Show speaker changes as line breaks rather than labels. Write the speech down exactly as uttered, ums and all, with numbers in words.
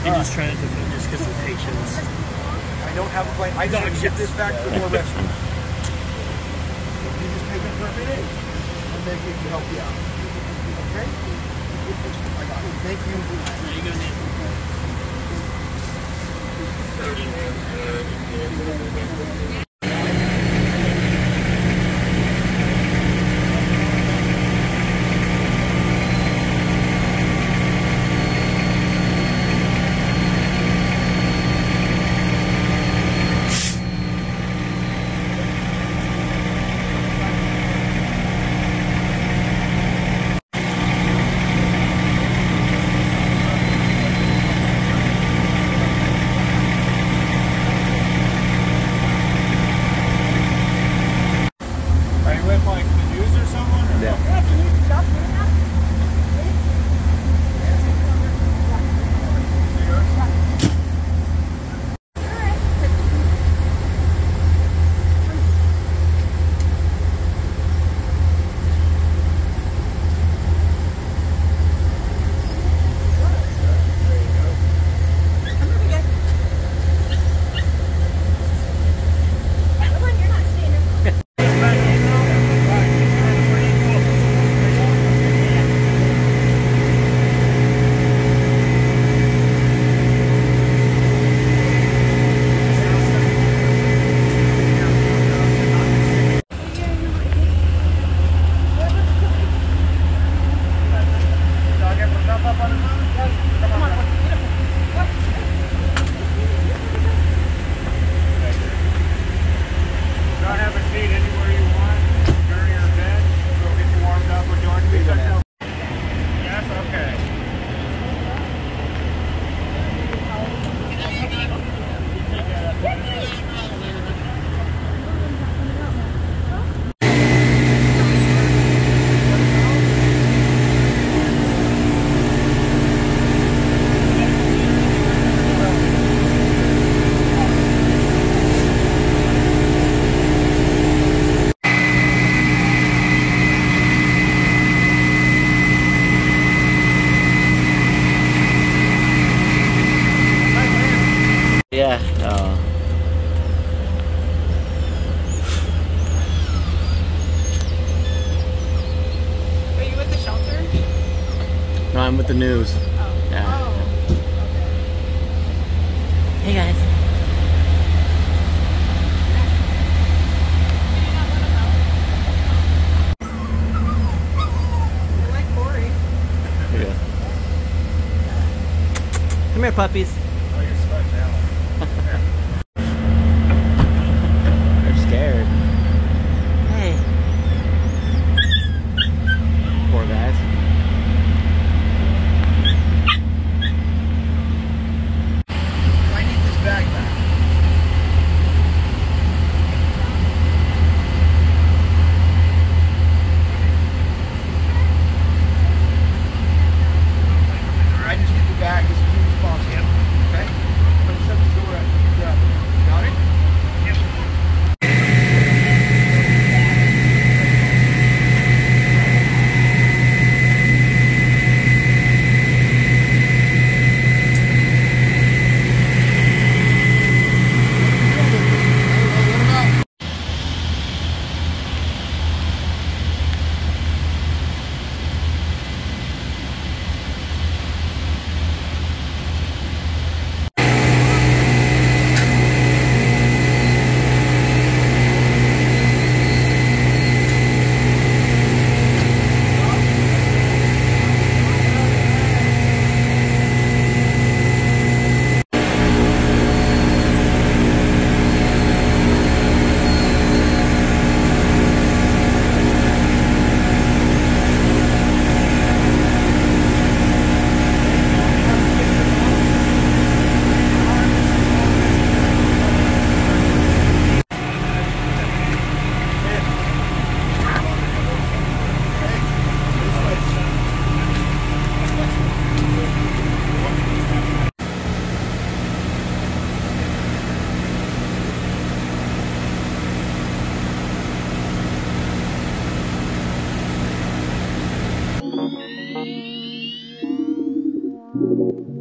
You're just trying to just get some patience.
I don't have a plan. I just want to get this back to more rescues. You just take it for a minute, and then we can help you out. Okay? I got it. Thank you.
There you go, Nick.
Yeah, no.
Are you with the shelter?
No, I'm with the news.
Oh.
Yeah.
Oh. Okay.
Hey guys.
I like Corey.
Here you go. Come here, puppies.
Oh, you're stuck now.
They're scared. Hey. Poor guys.
I need this bag back. I just need the bag as soon as possible. Okay? I'm going to shut the door out. Yeah. Got it? Yep.
Thank you.